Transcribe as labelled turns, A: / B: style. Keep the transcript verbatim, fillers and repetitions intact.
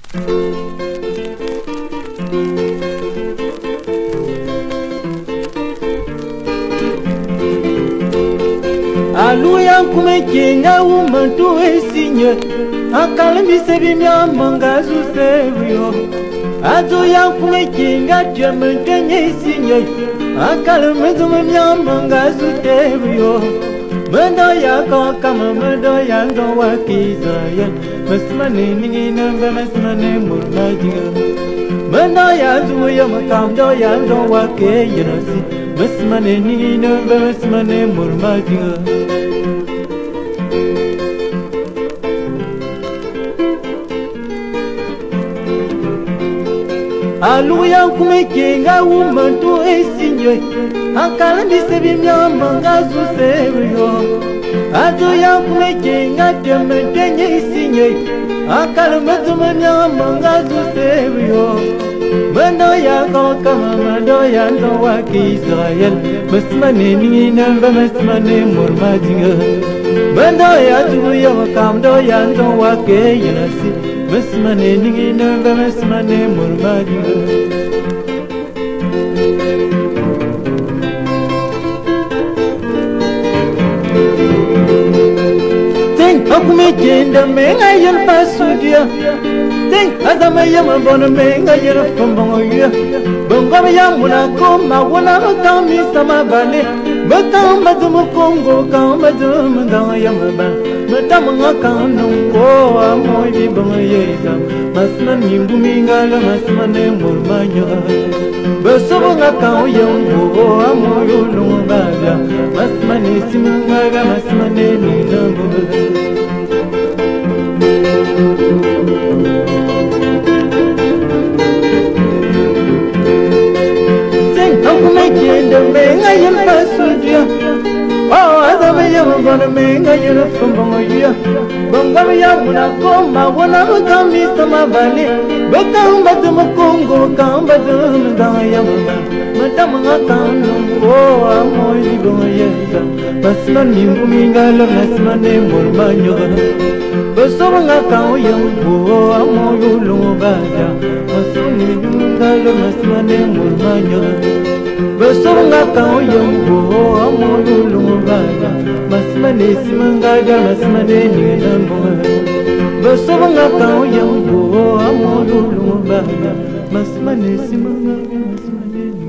A: Aluya kumejenga umuntu esinye akalembi sebi myamanga zusebyo Azuya kumejenga tyamutenye esinye akalembi zume myamanga zutebyo Mendo yako kama mendo yango wakizaya Masmane ningina mba masmane murmajiga Mendo yazuya makamdo yango wakeyinasi Masmane ningina mba masmane murmajiga Aluya kumejenga umuntu esinye Akalembi sebi myamanga zusebyo Azuya kumejenga tyamutenye esinye Akalembi zume myamanga zusebyo Mendo yako kama mendo yango wakizayel Masmane ningina mba masmane murmajiga Mendo yazuya makamdo yango wakeyinasi Masmane ningina mba masmane murmajiga Kumejenda menga yen pasudia Ting azama yama bona menga yen fumbongoya Bongoma yamuna koma wana makami sama bale Bakamba zumu kongo kamba zumu nga yama ba Matama nga kanungo amoy di bonga yeza Masman mimbu mingala masmane murmanya Basobo nga kao yambo amoy ulunga bada Masmane simangaga masmane ninambo Kumejenda menga yen pasudia Oh azama yama bona menga yen fumbongoya Bongama yamuna koma wana makami sama bale Bakamba zumu kongo kamba zumu nga yama Matama nga kanungo amoy di bonga yeza Basman mimbu mingala masmane murmanyo Basoba nga kao yambo amoy ulungo bada Basoba mimbu mingala masmane murmanyo Basoba nga kao yambo amoy ulungo bada Masmane simangaga masmane ninambo Basoba nga kao yambo amoy ulungo bada Masmane simangaga masmane ninambo